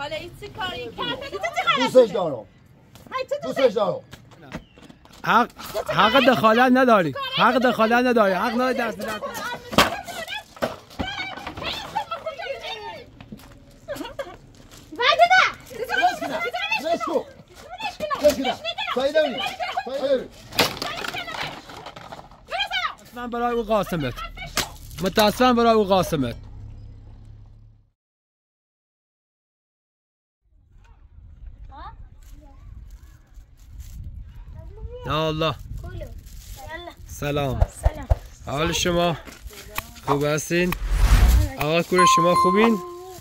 حالا این چی کاری دوستش دارم دوستش دارم حق دخالت نداری حق دخالت نداری حق نداری دست بدن متاسفم برای او قاسمت متاسفم برای او قاسمت یا الله سلام حال شما خوب هستین؟ آقا کور شما خوبین؟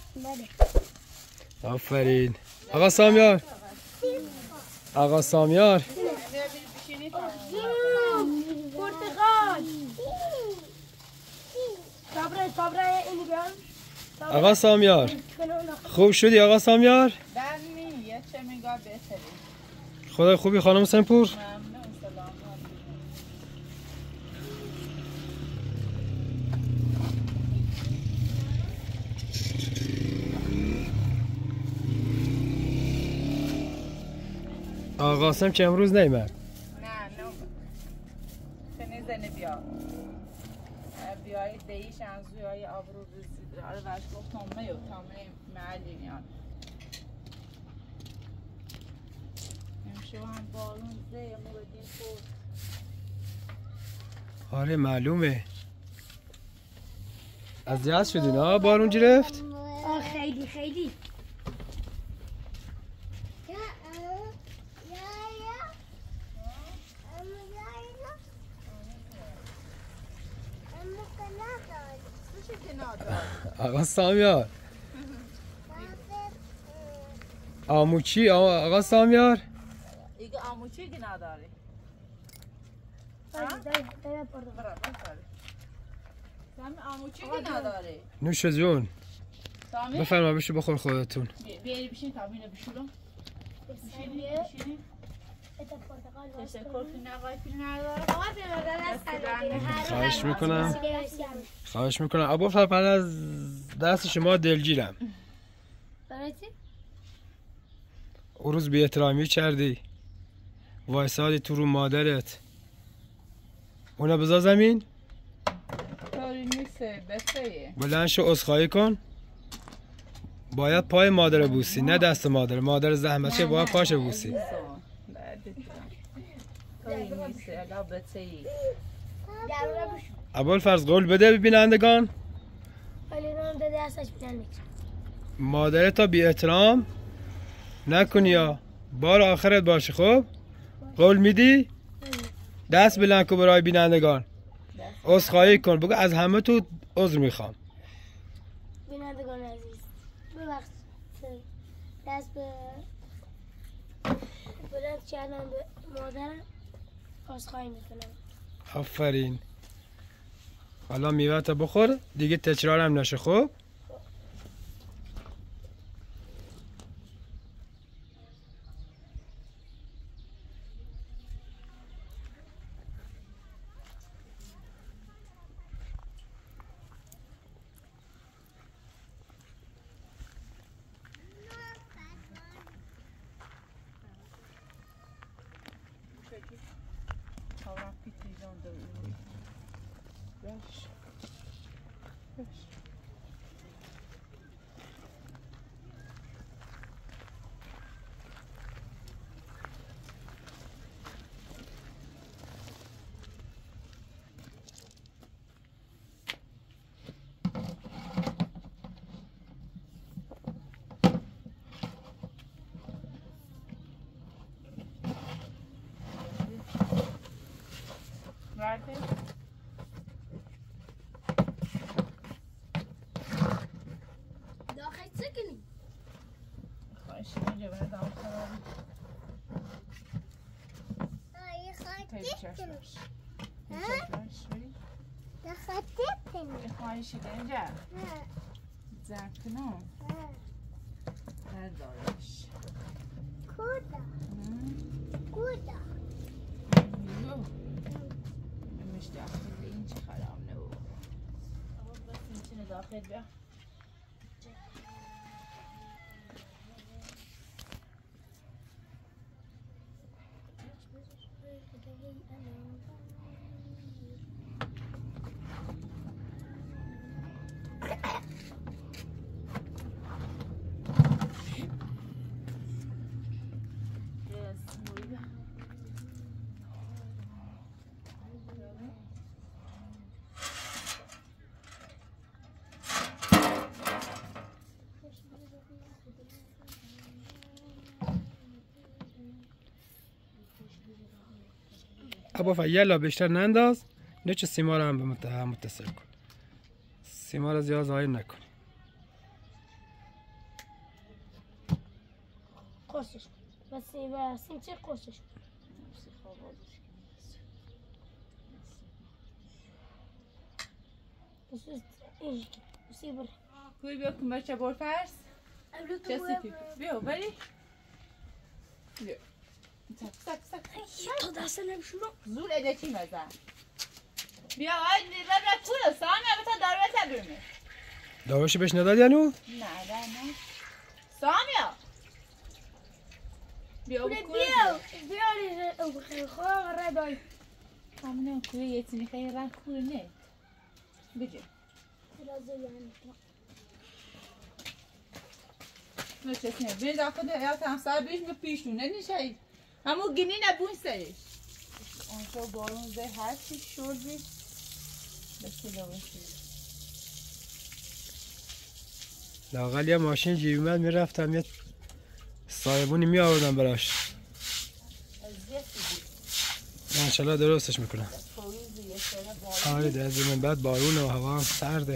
آفرین آقا سامیار آقا سامیار آقا سامیار خوب شدی آقا سامیار؟ خدا خوبی خانم سنپور؟ آقا قاسم که امروز نیمد؟ نه خنیزنه بیا بیای دیش انزوی آبرو رسید آره وش گفت تامه و تامه معلی میان امشو هم بالون زه موردین خود آره معلومه اذیت شدین ها بارون گرفت؟ خیلی خیلی آقا سامیار آموچی آقا سامیار ایگه آموچی که نداری سامی آموچی که نداری نوش جون بفرما بشو بخور خودتون بیاری بشین تابینه بشورم بشینی خواهش میکنم ابوالفضل بعد از دست شما دلگیرم او روز بی احترامی کردی وایسادی تو رو مادرت اونا بذار زمین طوری نیست بسه بلند شو عذرخواهی کن باید پای مادر بوسی نه دست مادر زحمت چه باید پاش بوسی ابوالفضل قول بده ببینندگان مادرت تا بی احترام نکنی یا بار آخرت باشه خب قول میدی دست بلند کن برای بینندگان عذرخواهی کن بگو از همه تو عذر میخوام بینندگان عزیز ببخشید دست به بلند کردم به مادرم عذرخواهی میکنم آفرین حالا میوه‌ت بخور دیگه تکرارم نشه خب داخل سکنی خواهش اینجا باید دام خرابی خواهشی اینجا زنکنو بردارش کودا مش داخل این چه خراب نبود بس میتونه داخل بیا ابا فیلا بیشتر ننداز نه چه سیما رو هم به متصل کن سیما رو زیاد ضایع نکن قرصش بس سیم چه قرصش سیبر کوی بیا کن بچه بار فرس چه سیپی بیا ولی بیا سک تا دست نمیشونم زور اده چی مزن بیا آی ببرد کوره سامیا بتا داروه تبرمه داروش بهش نداد یعنو؟ نه سامیا بیا بیا بخیر خواه ردای همونه کوره یه تیمی خیلی رنگ کوره نه بجه نه چسنه بین داخل یا تمسار بیش به پیشونه نیشه همون گینی نبون سرش آنجا بارون زی هر چی شور بید بسی لباسی لاغل یه ماشین جیبی من میرفتم یه صاحبونی می آوردم براش انشالله درستش میکنم آره در زمین بعد بارونه و هوا هم سرده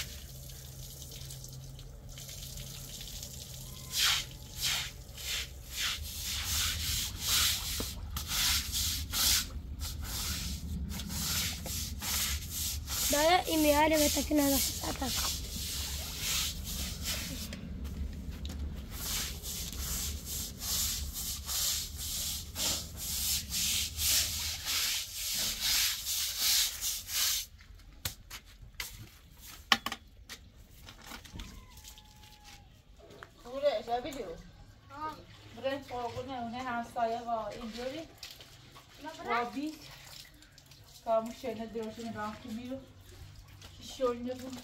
Daya imiale betakina da sata. Kalmış şeyine diyorsun ben kimiyor. Şöyle bu.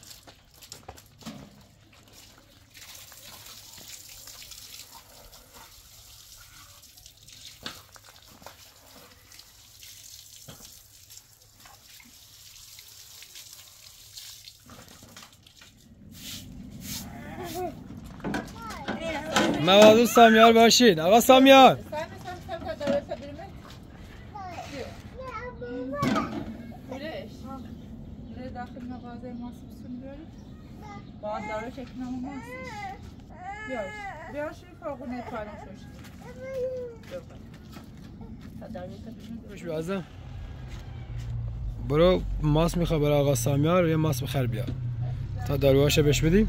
مواظب سامیار باشین آقا سامیار Daxil mağazaya mahsusunu görür. Bazıları çekin ama mahsus. Biraz şimdi farkı ne paylaşıyorsun? Yok. روش بیازم برو ماس میخواه برای آقا سامیار یه ماس بخر بیا تا داروهاشو بهش بدیم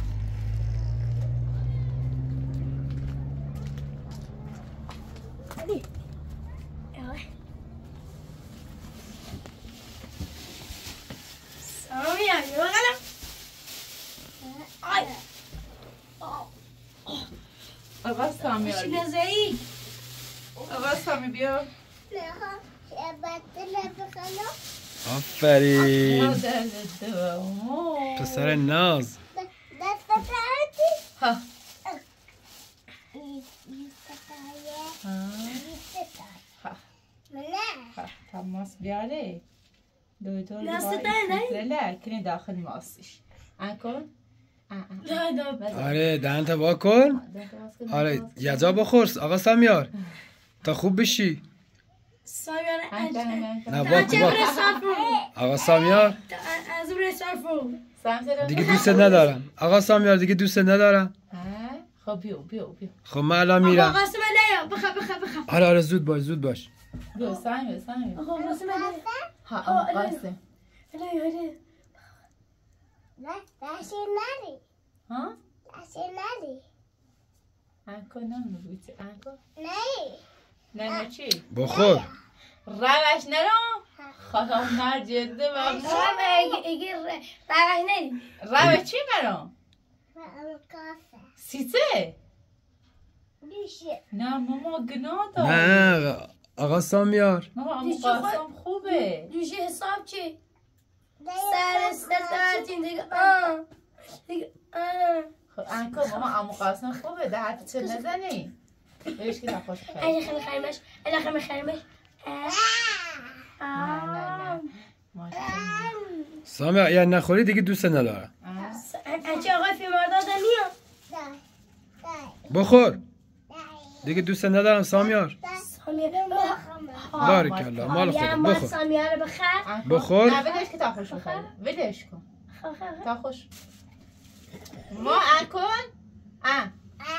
آقا سامی آقا سامی بیا آفرین پسر ناز ها تماس بیاره دویتور کنی داخل ماسش انکن آره دهنت وا کن آره یه جا بخور آقا سامیار تا خوب بشی نه واکن آقا سامیار دیگه دوست ندارم آقا سامیار دیگه دوست ندارم خب بیو خب من الان میرم بخ آره زود باش بیو سامی آقا قاسم ها قاسم ها انکو نمیگویی انکو نه چی بخور روش نرو خدا هر جده و روش چی برام سیته نه ماما گناه دار نه آقا سامیار ماما قاسم خوبه دوشه حساب چی؟ سرتین دیگه خب انکو ماما عمو قاسم خوبه ده حرف چه نزنی بهش که نخوش خیلی اگه خیلی نه سامیار یا نخوری دیگه دوست ندارم چه آقای فیمارداد میاد بخور دیگه دوست ندارم سامیار بارك الله مال یا خودت ما بخور سامیاره بخیر بخور. نه ولش که تا خوش بخوره ولش کن تا خوش ما کن ها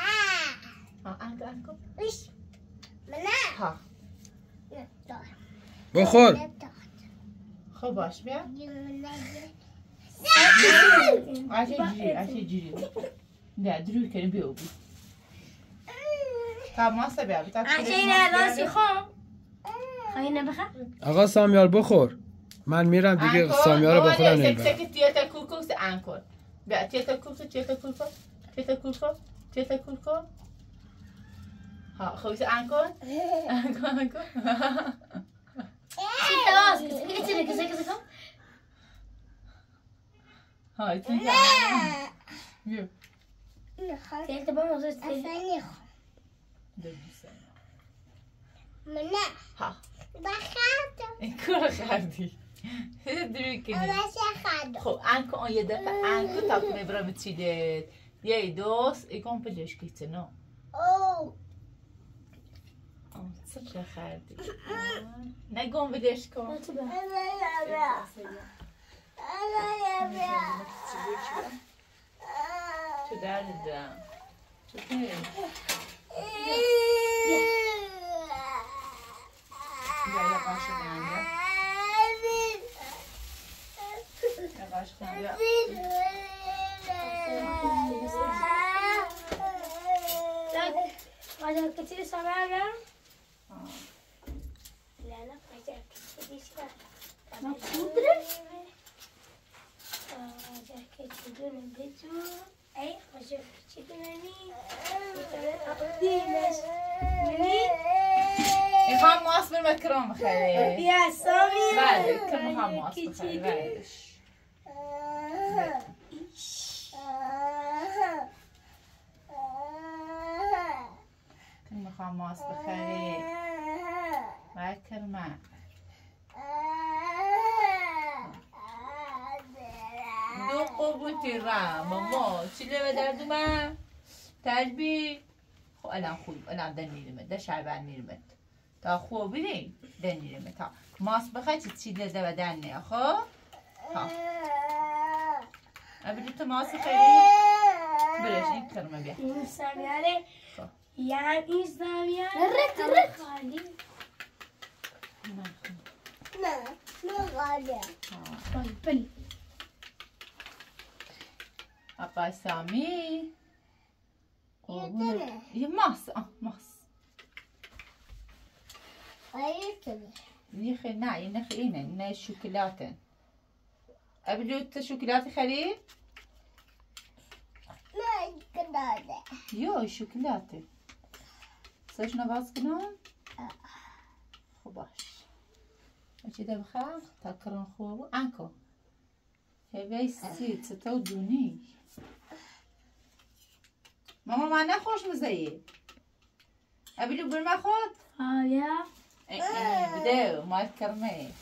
کن ها بخور خب باش بیا عشی جیری نه دروی کنی بیو بی تا ماسه بیا بی تا عشان اینه راستی خون خواهی نبخیر آقا سامیار بخور من میرم دیگه سامیار رو بخورم نمیبرم سکت تیتا کوکو سه انکن بیا تیتا کوکو ها خوبی سه انکن سیتا کسی کن ها تیتا بیا تیلت با موزه تیلت ها این کار خردی دروی کنی خب انکو آن یه دفعه انکو تا کنه برا بچیدید یه دوست ایکون پجش کیته نو چه خردی نگم بدش کن چه دردم چه یا قاشق انجا یا قاشق انجا قاعدة كتير سماعة لا قاعدة كتير سماعة قاعدة كتير نبيتو أي قاعدة كتير نني قديمش مني هم ماس بالمكرون خلي يا سامي بعد كم هم ماس بخلي بعدش كم هم ماس بخلي بعد كرمه دو قبوتی را ماما چی لیمه دردو من تلبی خب الان خوب الان دن میرمه ده شعبان میرمه تا خوب بیدیم دن میرمه تا ماس بخوای چی لده و دن نه خب ها ابدی تو ماس خیلی برش این کرمه بیا این سامیاره یعنی این سامیاره خالی بلی آقا سامی یه ماس ماس یه خیلی نه این خیلی نه شکلاته ابلوت شکلات خرید یو شکلاته سوش نباز کنم خب باش چی ده بخواه تا کرن خوب انکو هیوی سیت ستو دونی ماما من نخوش مزایی ابلو برما خود یا بده مال کرمه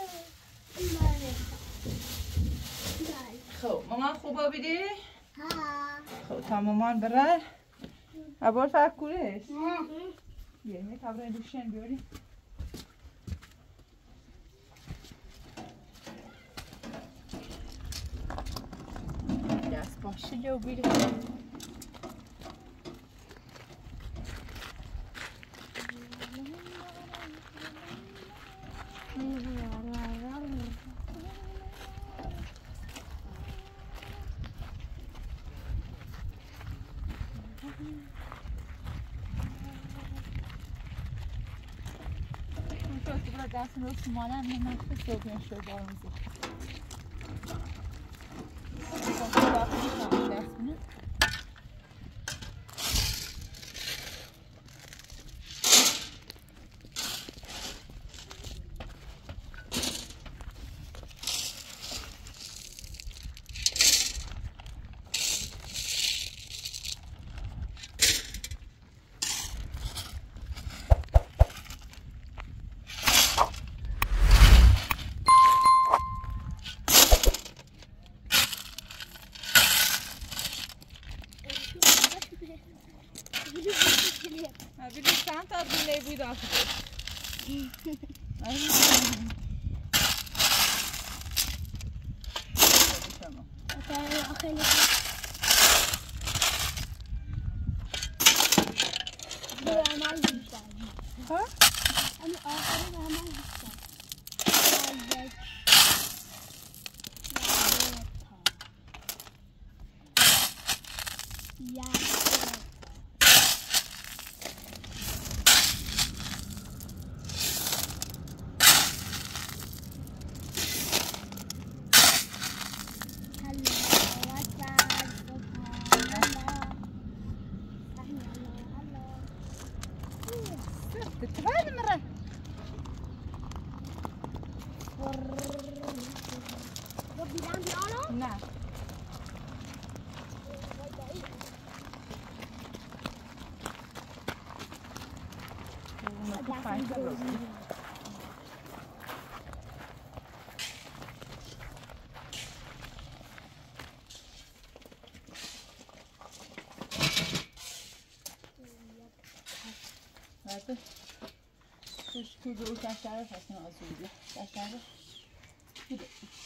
خب مامان خوبه بیدی؟ خب تا مامان بره ابال فرکورش یه کبره دوشن بیاری دست باشه جو بیره دست رو سمانم نمید که صبحین شد بارمزی دست کنه چند تا دونه بود آخه تتفاهم مرة نعم Şu kuyruğu taşlara taşına asılıyor. Taşlara. Bir de.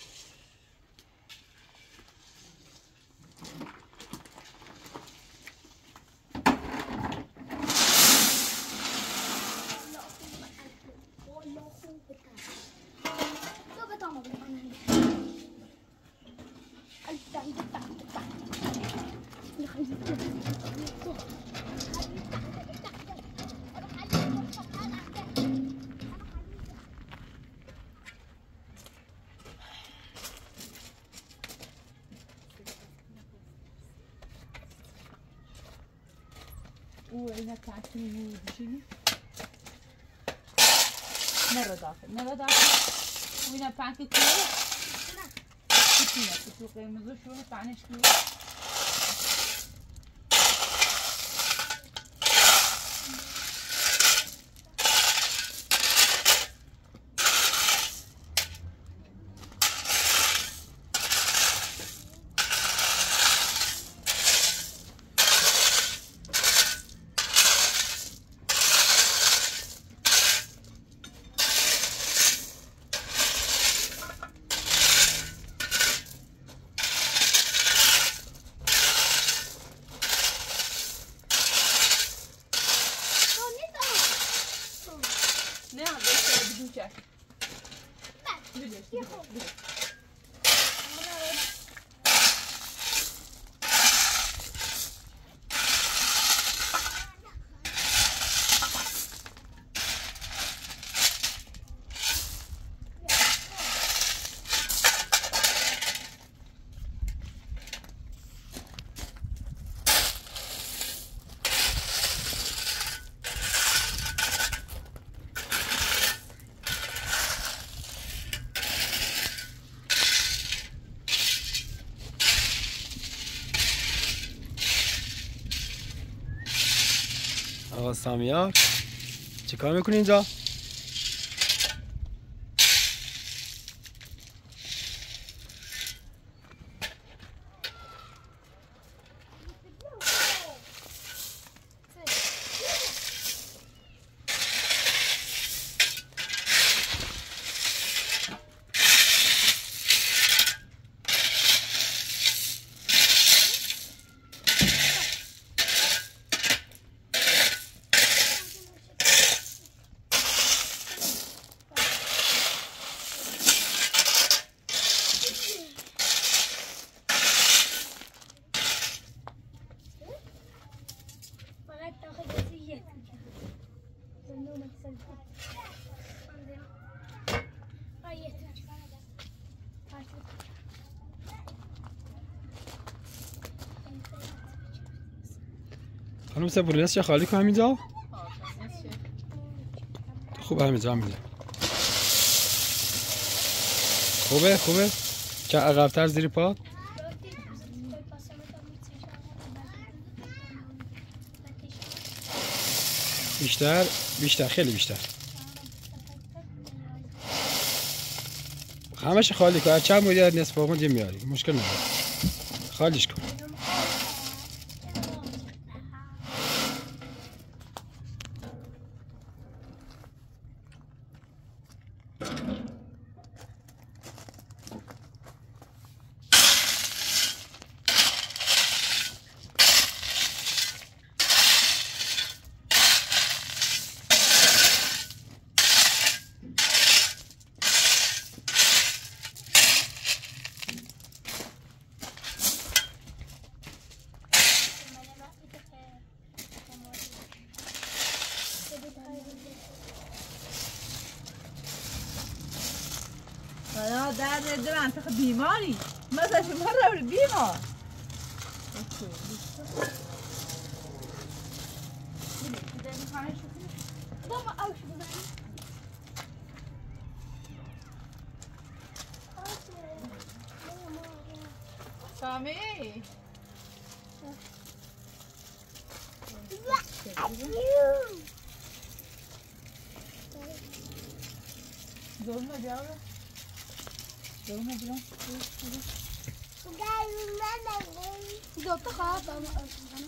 وإذا تعرفين بشيء مرة داخل وإذا بعك كله كتير كتير مزوج شو تعنيش كله آقا سامیار چه کار میکنی اینجا؟ خانم سپور نصف خالی کن همینجا؟ خوبه همینجا همینجا خوبه که عقب‌تر زیر پا بیشتر خیلی بیشتر همش خالی کن چند مدت نصف آمون میاری مشکل نداره خالیش کن درد منطقه بیماری مثلا شما رو بیمار بابا اوش بزنی سامی دورنا جاوه دورنا جاوه دوتا خواهد بابا اوش بزنی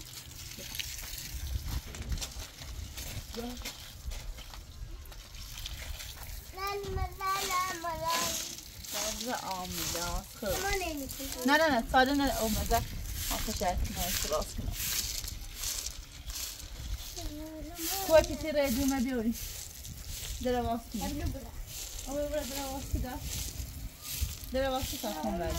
سبز آمیلا ما نمیتونیم نه ساده نه اومده آخه شاید کنه راست کنه کوه پیتی را دومه بیاری در واس کنه اوه برای در واس کنه در واس کنه خون برای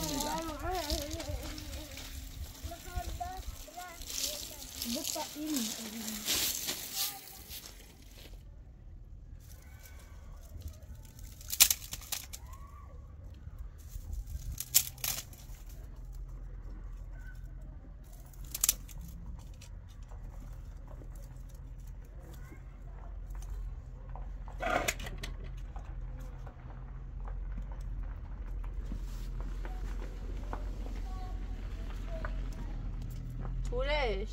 پولش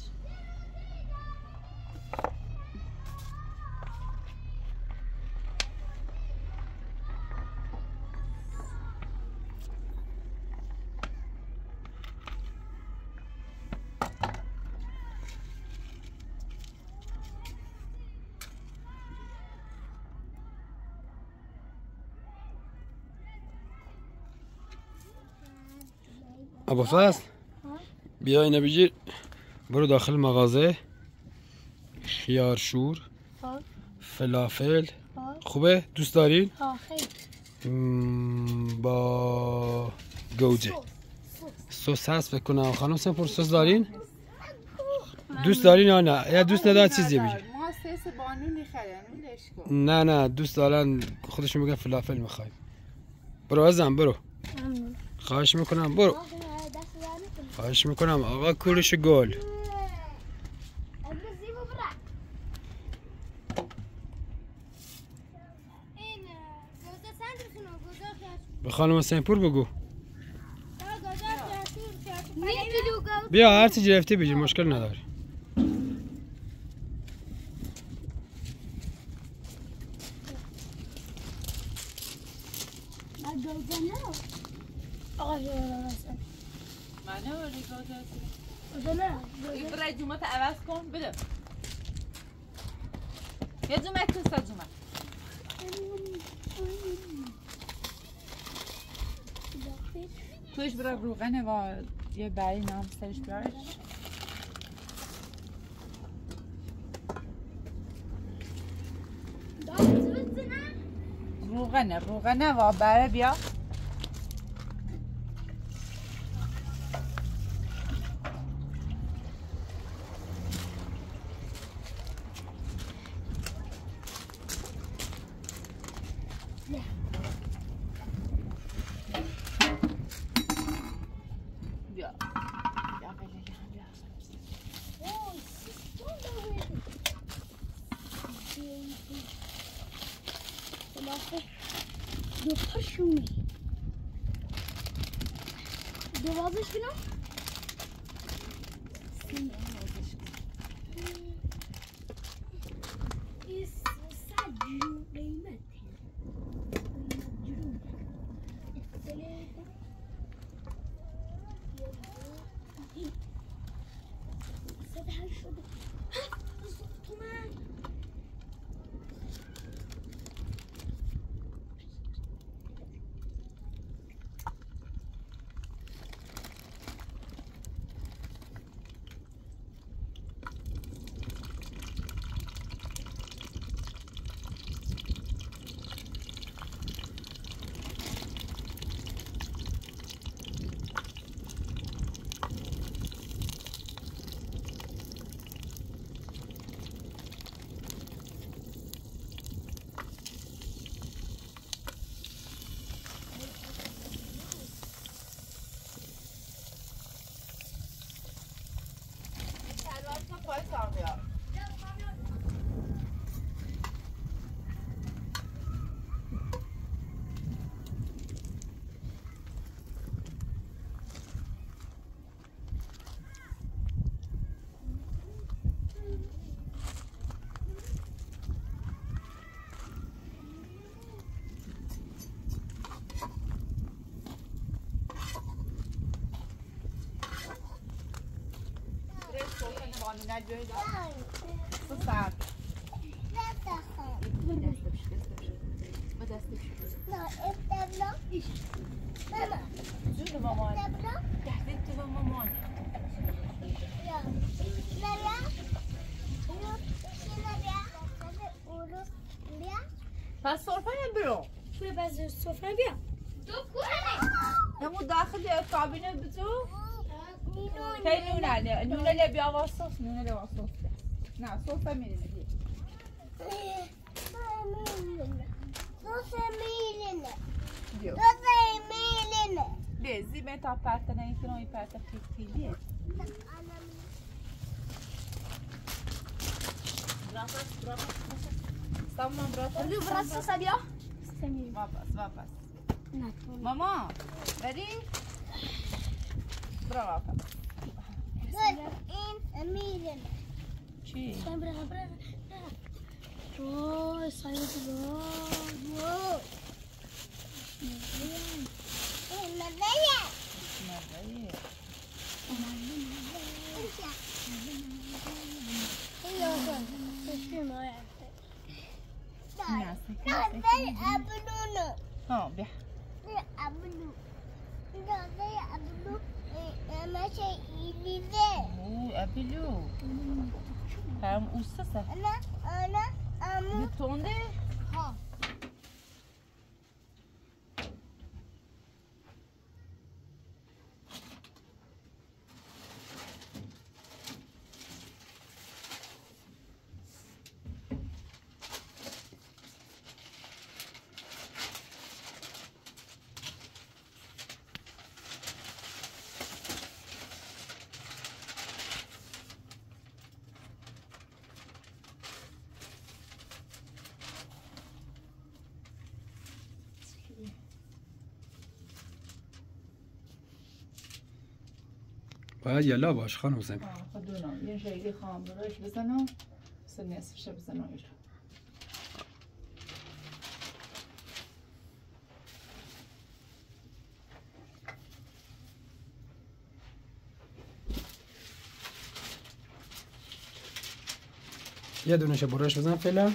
ابو فصل بیا اینو بگیر برو داخل مغازه خیارشور فلافل خوبه دوست دارین با گوجه سس هست بکنم خانم سپور سس دارین دوست دارین یا نه یا دوست ندارین چیزی بگیر ما سس بانو میخریم نه دوست دارن خودشون میگن فلافل میخوایم برو ازم برو خواهش میکنم برو خواهش میکنم آقا کورش گل به خانم سنپور بگو بیا هر چی گرفتی بگیر مشکل نداری منو ریگازه برای جومت عوض کن بده یه جومت تو سا جومت توش برای روغنه و یه بری نام سرش بیارش روغنه و بره بیا دوازش کنم پای سامیار نجوی دار تو ساعت جون مامان تحديد تبع مامان پس صرفه برو شوي بس السفرة بيها همون داخل کابینه بزو کی نونه نونه اللي بيا وصوص نونه اللي وصوص نه صوصه میرینه دی بيه زي ما انت بارتنا يمكن هو بارتا في بيه Stama brata. Lu براسو سابيا Vapas. Mama, ready? Brava. Ci. برا رو سايت رو ها بيح أبلو هم أوسسة بتونده ها باید یلا باش خانم حسین خدونا یه جایی خواهم برایش بزنم سه نصفش بزنم ایرو یه دونش برایش بزن فعلا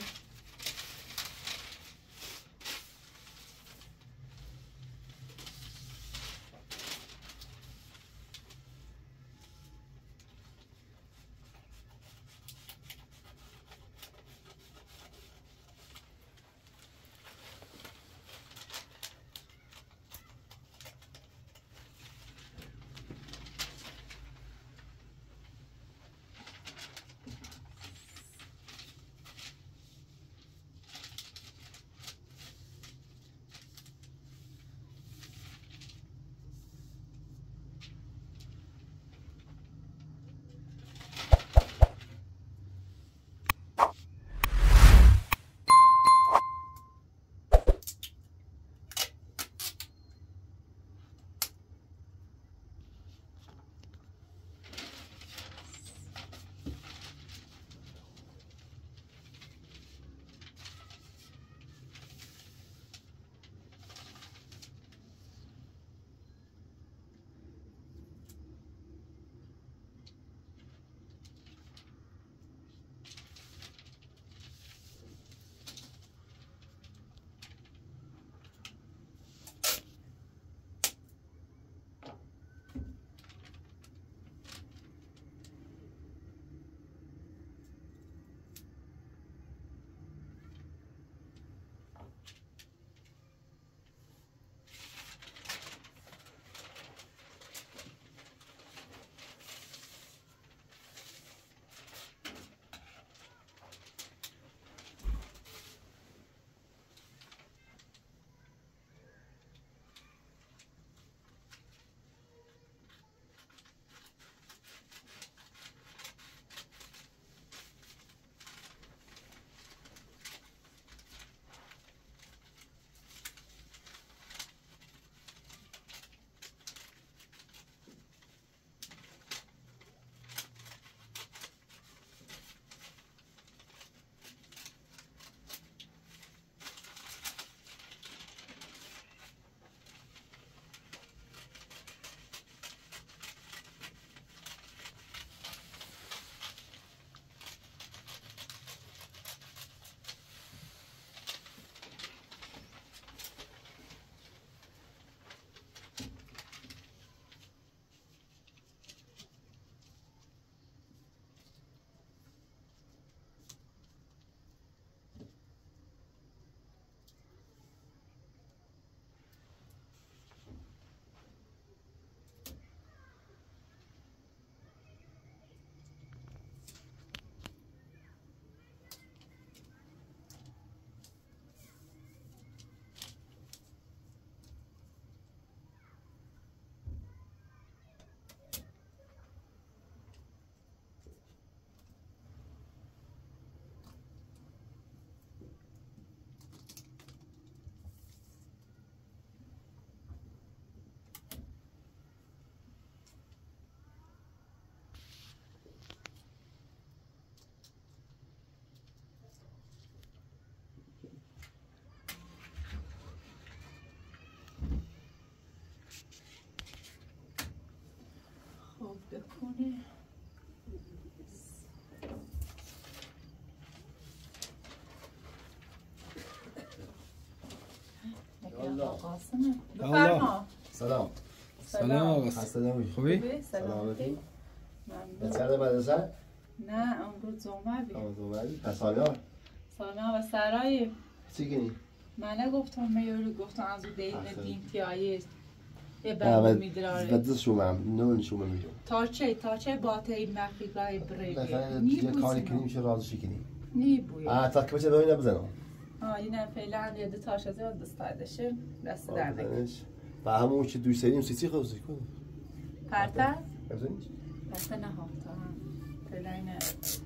الله قاسمه بفرما. سلام. سلام آقا. خسته نباشی. خوبی؟ سلام علیکم. بچه‌ها مدرسه؟ نه امروز اومدی. اومدی؟ پس سالیان؟ سانا و سرای چی کنی؟ من گفتم میوری گفتم از اون دیگه دیمتیایی یه Ja, برمی wat میداره is zo man? Nul zo man میگم. تاچه باته مخیگای بریگی یه کاری کنیم میشه رازشی کنیم. نی بوی تا که بچه دوی نبزنم. اینم فعلا یه دو تاش از اون دستایدشه دست در نکنه و همون که دوی سریم سی خوزی کن. پرتا؟ بزنیش؟ پرتا نه ها تا فعلا اینه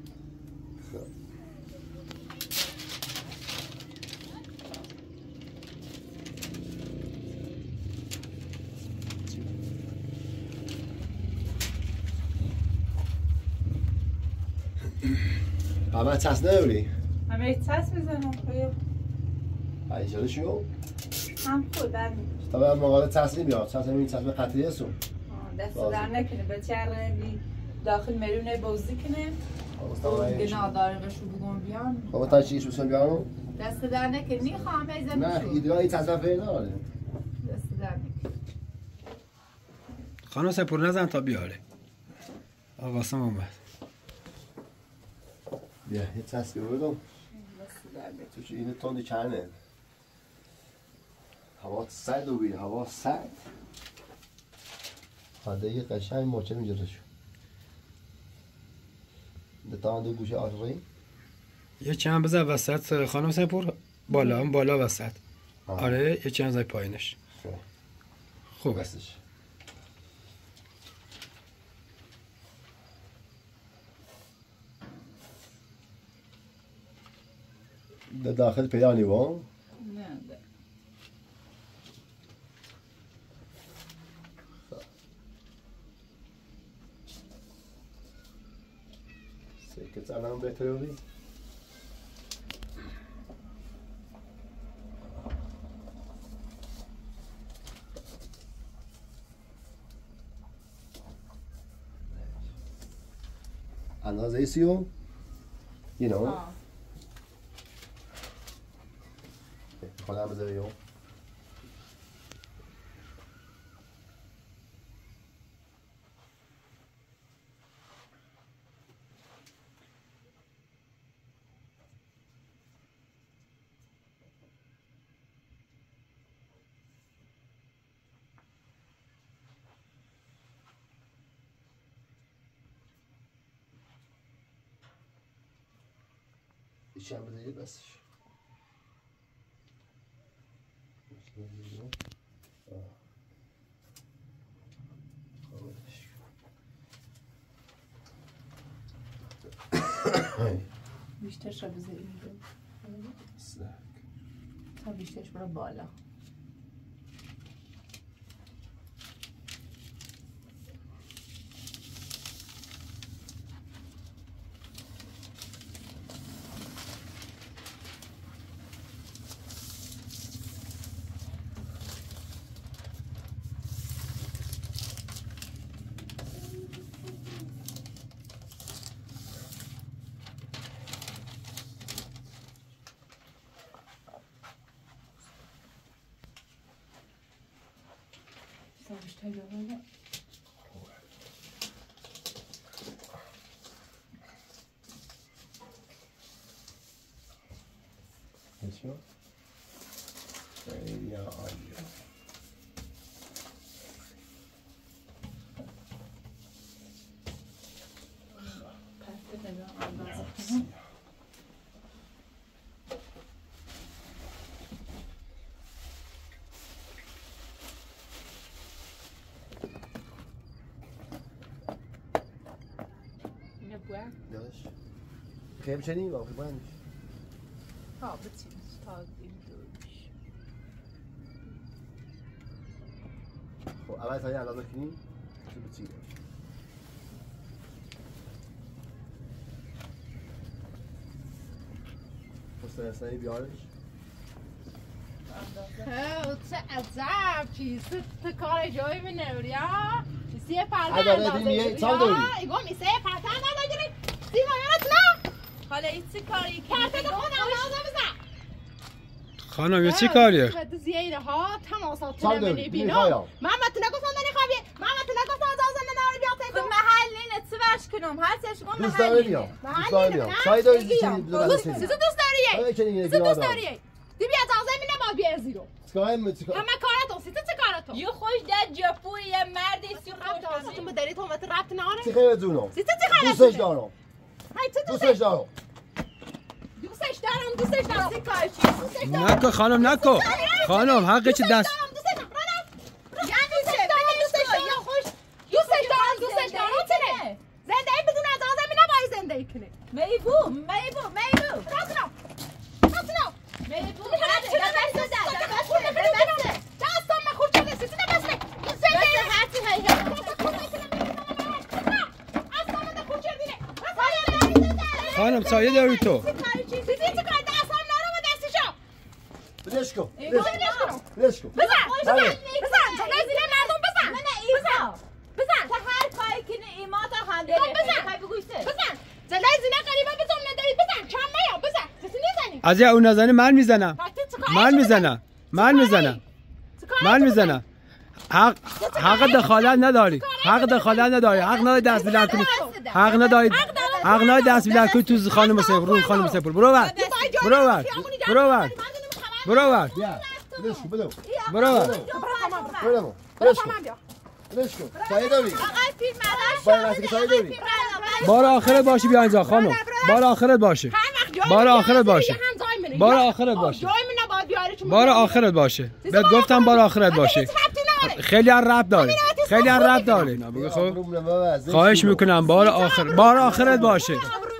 همه چست نبری؟ همه چست میزنم خویه ایجاده شو؟ هم خودم طبعا مقاله چست نمیاد چست نمیاد چست قطعی هستو دست در نکنه بچه رنگی داخل مرونه بوزی کنه گناه داره بشو بگم بیان خب تا چیش بسن بیانو؟ دست در نکنه نیخوام ایزم نه ایدرایی چست فعلا داره دست در نکنه خانم سپور نزن تا بیاره آقا قاسم اومد بیا یه چست بردم توش اینه تندی چرنه هوا سرد و بیره هوا سرد خانده یه قشنگ موچه میجره شو دو گوشه آشقی یه چند بزن وسط خانم سپور بالا هم بالا وسط آره یه چند زای پایینش خوب بستش داخل پیدا نیوان نه سکت الان بهتره بودی؟ اندازه سیو؟ You know it? خودم بذاره یو چند بذاری بسش بیشترش رو بذاریم تا بیشترش برو بالا بیشتر جوابه Eso. Sería año. Yavaş. Kayıp çeneyim bak, ben. تا بچینش تا این دوش خب اول سایه اندازه کنیم چه بچینه پس سایه بیارش چه عجب چیز تو کار جایی بنوری ها سیه پرده ایگو میسه پرده نداری سیه مایانت نه حالا این چه کاری خانم خانم یه چی کاریه؟ زیره ها تماسات صادق، نمی‌بینی بینا می‌خوایم. محمد تو نگفتن داری خوابی محمد تو نگفتن زازن نار بیاته تو محل اینه چه ورش کنم هر چیش کنم دوست محل داره اینه بیام دوست داره بیام سعی داری چی بدون تو دوست داری تو دوست داری دی بیا زازن می نباید بیا زیرو همه کارتون سی تو چه کارتون یه خوش در جپوی یه مردی سی خوش تو داری تو مت ربط ناره چی خیلی جونم سی تو چه دوستش کارتون دارم های تو دوستش دارم دوستش دارم نکو خانم نکو خانم حقی چی دست دوستش دارم چنه زندگی بدون از آزمی نباید زندگی کنه میبو میبو دستم من خورد شده سی تو نبسته خانم سایه داری تو بدش کن بزن تو هر کاری کنی ایما تا هم داره خواهی بگوی سه زندگی زینه قریبا بزن نداری بزن کم نیا بزن کسی نیزنی از اون نزنه من میزنم من میزنم حق دخالت نداری حق نداری دست بلند کنی حق نداری دست بلند کنی تو خانم سپر خانم سپر برو ور بدش کن بدو بدش کن سعی داری باید وقتی که سعی داری بار آخرت باشه بیا اینجا خانم بار آخرت باشه بهت گفتم بار آخرت باشه خیلی ربط داره بگو خب خواهش میکنم بار آخرت باشه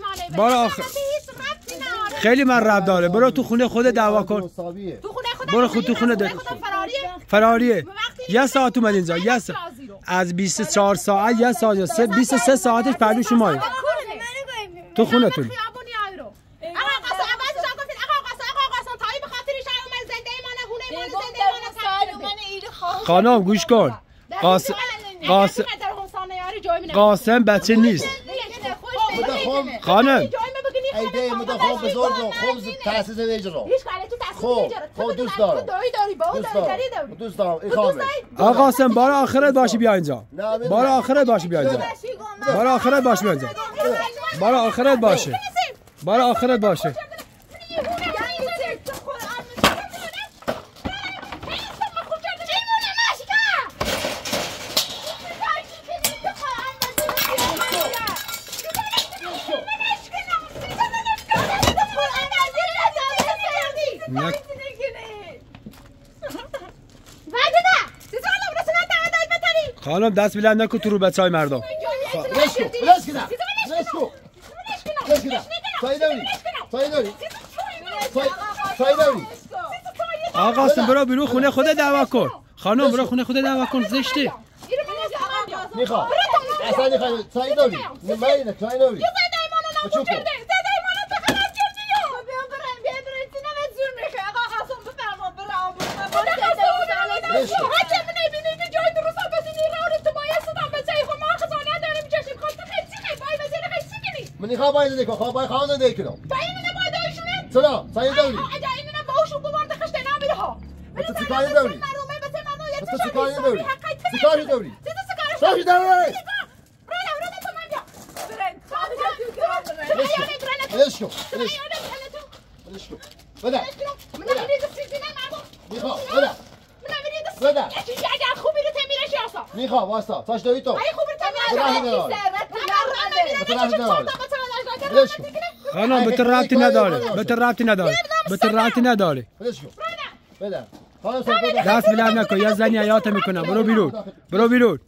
خیلی من ربط داره برو تو خونه خود دعوا کن برو خود تو خونه ده فراریه یه ساعت اومد اینجا از 24 ساعت یه ساعت 23 ساعتش پهلو شمایی تو خونه تون خانم گوش کن قاسم بچه نیست خانم ایده مدخوام بزرگ خبز تأسیس نجرا خب دوست دارم این خامه آقا قاسم بار آخرت باشه بیا اینجا بار آخرت باشه خانم دست بلند نکن تو رو بچهای مردم آقا قاسم برو بیرون خونه خود دعوا کن خانم برو خونه خود دعوا کن زشته میخوام اصلا نخواهی سعی داری نمایی سعی داری بچو کن من نخواه باید زندگی کنم خواه باید خواهان زندگی کنم چرا؟ سعی داری تو چیکاری داری؟ چیکاری داری؟ بدش کن بده میخواه واسه تاش داری تو خانم به تو ربطی نداره بده دست بلند نکن یا زنی حیات میکنم برو بیرون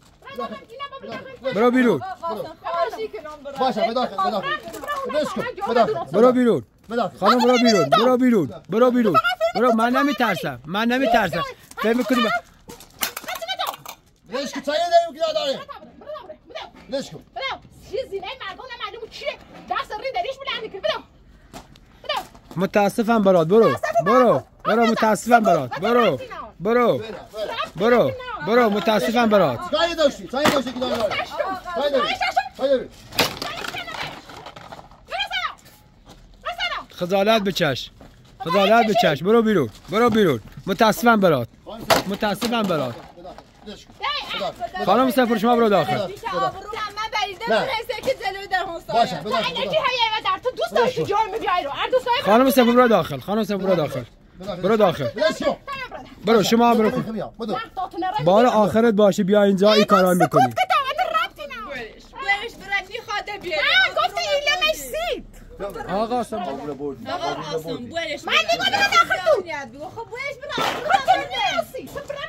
باشه بداخل برو بیرون خانم برو بیرون من نمیترسم فکر میکنی بدش کن سعی داریم که داره بدش کن متاسفم برات برو متاسفم برات سعی داشتی که داره خجالت بچش خجالت بچش. برو بیرون. برو بیرون. متاسفم برات. متاسفم برات. خانم سفر شما برو داخل. من بریده برسه که جلوی در حساب باشه تو اینجی هیای در تو دوست داشتی جرم بیای رو هر دوستای خانم سفر برو داخل. خانم سفر برو داخل. برو داخل. برو شما برو. بار آخرت باشه بیا اینجا این کارا میکنی. برش برای میخواده بیاره گفت این لمسید آقا آقا آسان برش من دیگه داخل تو خب برش برای خاطر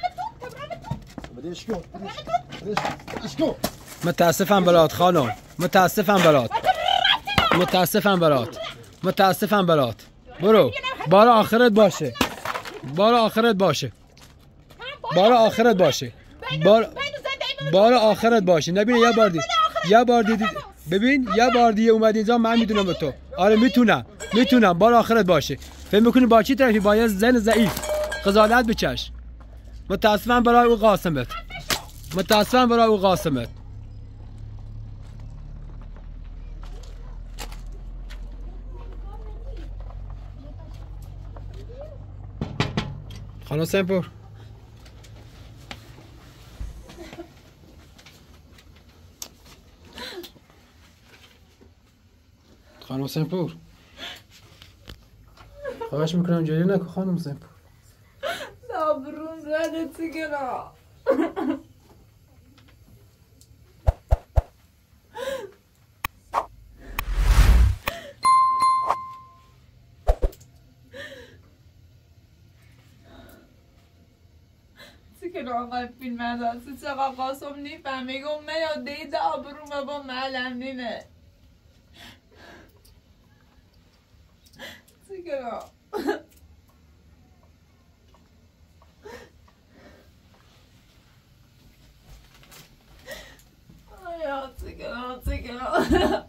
نسی اشکو متاسفم برات خانم. متاسفم برات. متاسفم برات. متاسفم برات. برو. بار آخرت باشه. بار آخرت باشه. بار آخرت باشه. بار آخرت باشه. نبینه یه بار دید. یه بار دیدی. ببین یه بار دیگه اومد اینجا من میدونم به تو. آره میتونم. بار آخرت باشه. فکر میکنی با چی طرفی؟ با یه زن ضعیف. خجالت بکش. متاسفم برای او قاسمت. متاسفم برای او قاسمت. خانم سمپور خانم سمپور خواهش میکنم جایی نکن خانم سمپور. صبرون رده تیگرا که آقای فیلم هستی چقدر قاسم نیفهمه گم یا دید آبرومه با معلم نینه چیکارا آیا چیکارا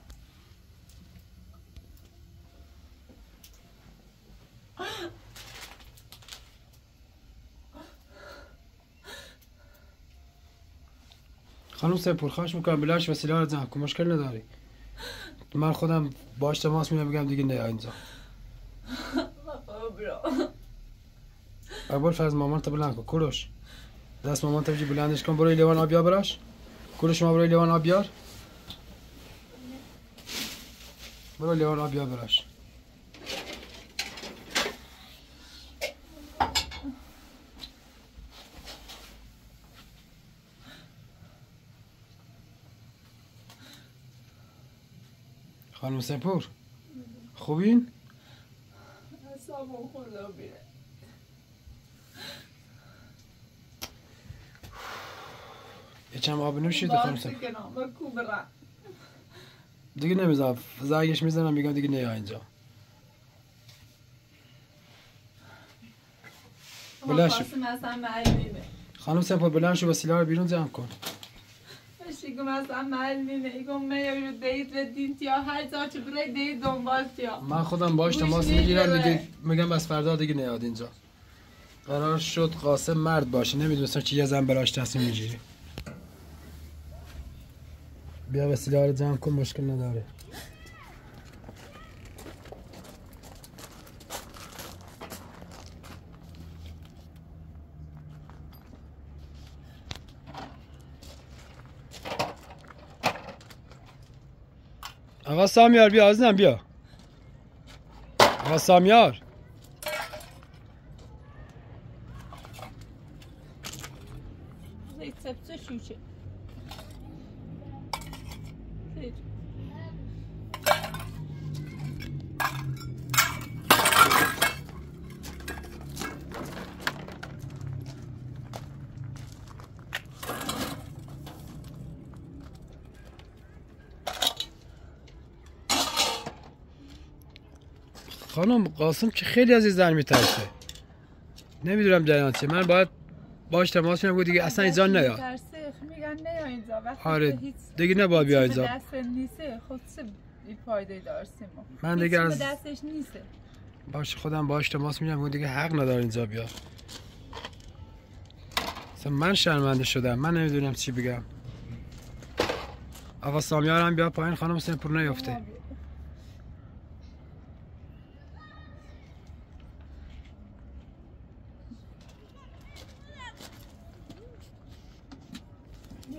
خانم سپور خواهش میکنم بلنش وسیله رو زن کن مشکل نداری. من خودم باش تماس میگم بگم دیگه نه اینجا. اول فرض مامان تا بلند کن کوروش. دست مامان تا بجی بلندش کن. برو لیوان آب بیار براش. کوروش ما برو لیوان آب بیار. برو لیوان آب بیار براش. خانم سپور خوبین؟ حسابم خدا بیره یکم آب نوشید خانم سپور. دیگه نمیذارم زنگش میزنم میگم دیگه نیا اینجا. بلند شو خانم سپور بلند شو وسیله رو بیرون جمع کن. شیگم مثلا معلمینه ایگم میارو دید و دین تیا هر جا چه برای دید دنبال تیا من خودم باش تماس میگیرم دیگه میگم از فردا دیگه نیاد اینجا. قرار شد قاسم مرد باشه نمیدونستم چی یه زن براش تصمیم میگیری. بیا وسیله رو جمع کن مشکل نداره. آقا سامیار بیا عزیزم بیا. آقا سامیار ریسپت شوشه خانم قاسم که خیلی از این زن میترسه. نمیدونم جریان چیه. من باید باش تماس کنم دیگه اصلا اینجا نیاد. میگن نیا اینجا وقتی آره دیگه نباید بیا اینجا. دست نیسته خود چه فایده دارسیم من دیگه از دستش نیسته. باشه خودم باش تماس میگم دیگه حق نداره اینجا بیاد. اصلا من شرمنده شدم. من نمیدونم چی بگم. آقا سامیار هم بیا پایین خانم سپور نیفته.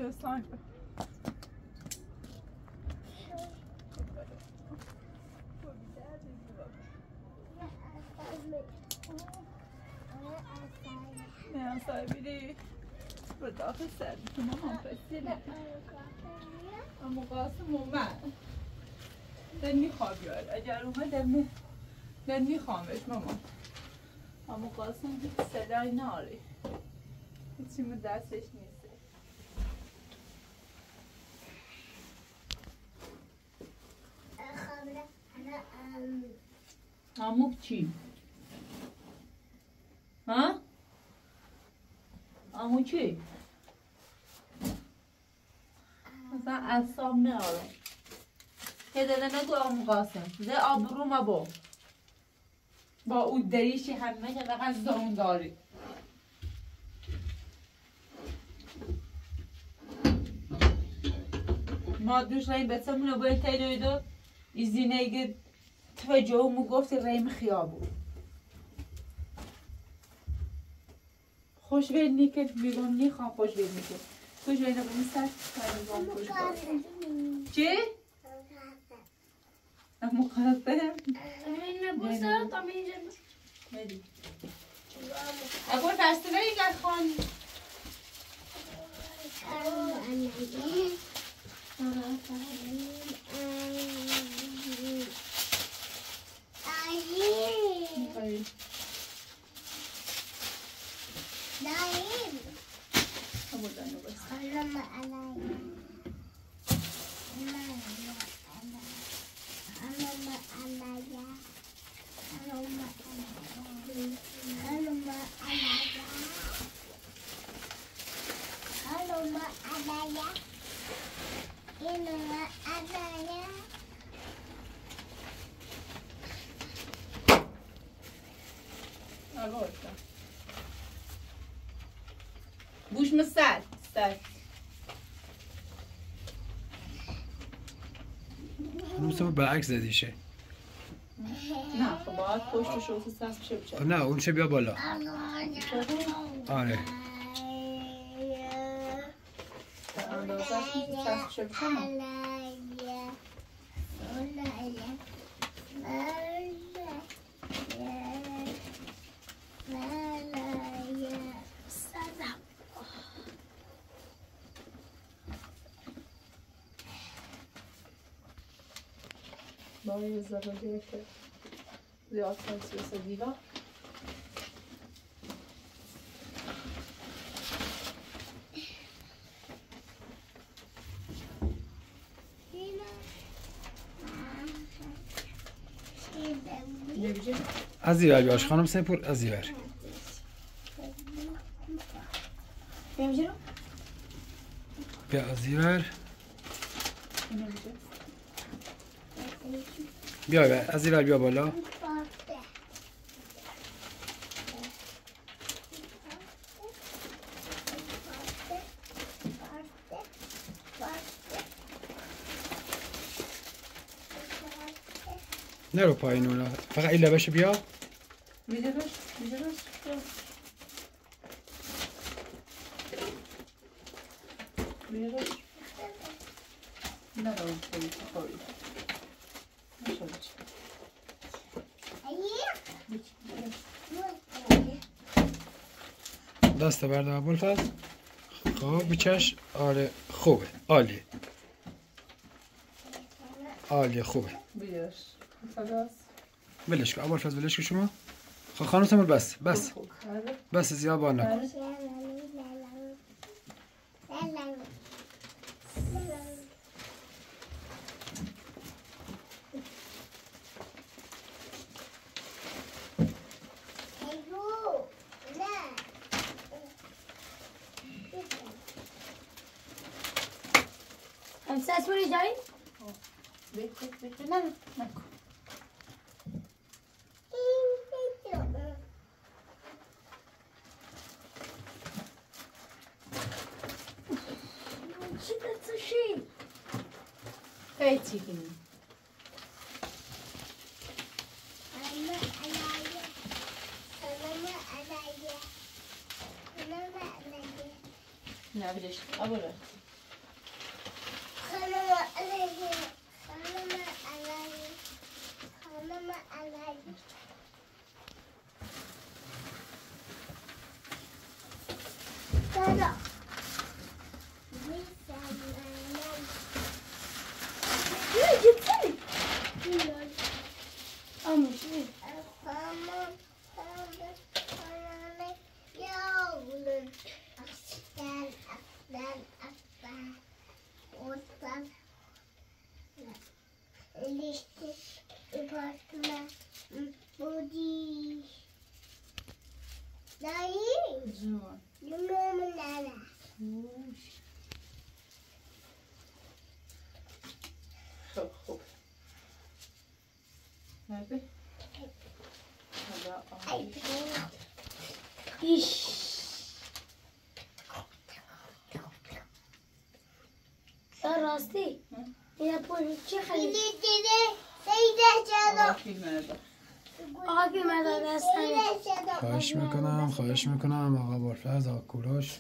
سنایپر نه صاحبی رو داخل سر که مامان پسیله اما قاسم اومد دن میخواب یاد اگر اومد دن میخوامش مامان اما قاسم هیچ صدای ناری هیچی من دستش نیست اموک چی؟ ها؟ امو چی؟ مثلا اصاب نارم که داده نگو امو قاسم ده آبرو ما با او دریشی همه که فقط زون داری ما دوش رای بسمونو باید تایدو ایزینه اگه توجه مو گفتی ریم خیابو خوش بید نیکت بیرون نیخوام خوش بید نیکت خوش بید نبونی سر خوش بید چی؟ مقاسم نبوسه تا اینجا بدی اگه دسته بری گر خان بوش مسد سر نوستم برعکس زدیشه نه خب باید پشتش رو سست بشه بچه نه اون چه بیا بالا آره اندازه سست بشه بچه باید زباده که زیاد کنسیوس دیوا از ایور بیاش خانم سپور از ایور بیا از ایور بیا از ایور بیا بالا نرو پایین اونا فقط این لبش بیا میده روش نرو پایین دست برده ابوالفضل خب بچش آره خوبه عالی خوبه بیارش خلاص ولش کن ابوالفضل ولش کن شما خب خانم سمر بس زیاد بار نکن همساس بوری جایی؟ بیت نکن خیلی کنی نه بدش ابوالفضل بودی دایی جون جونم ناله خب خوب نبی حالا ایش راستی این پول چی خیلی دیده سیده چرا آقا که مداد هستن خواهش میکنم آقا بارفرز آقا کوروش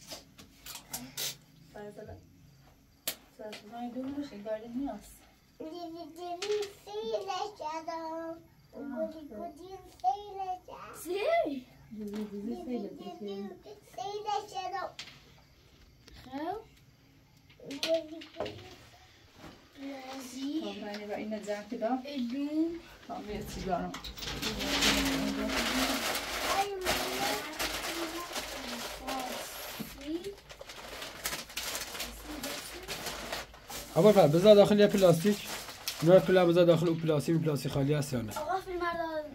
و این جمع که دام tam یه سیگارم آقا فرد بذار داخل یه پلاستیک اینا کلا بذار داخل اون پلاستیک خالی هست یا نه آقا فیلم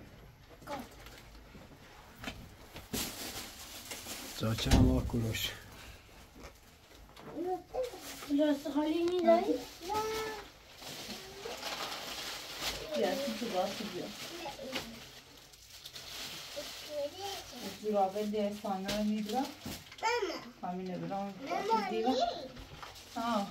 جا چه هم آقا کوروش پلاستیک خالی نیداری؟ بیارتون تو باسی بیا جورابه دستانه رو میدرم همینه برام دیوه ها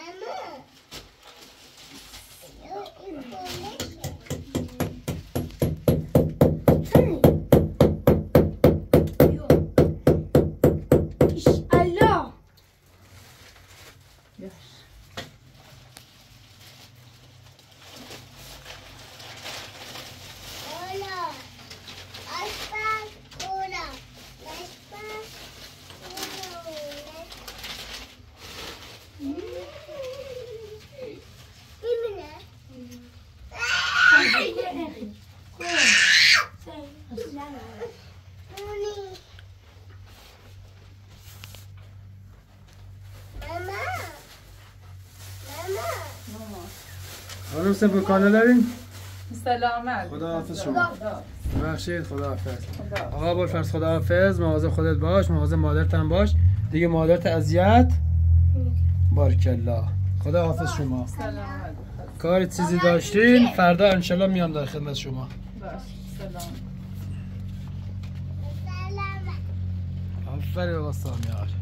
خانم سه کانال دارین؟ سلامت خدا حافظ شما ببخشید خدا حافظ آقا بولفرز خدا حافظ مواظب خودت باش مواظب مادرت هم باش دیگه مادرت اذیت بارکالله خدا حافظ شما سلامت کاری چیزی داشتین فردا انشالله میام در خدمت شما باش سلام آفرین آقا سامیار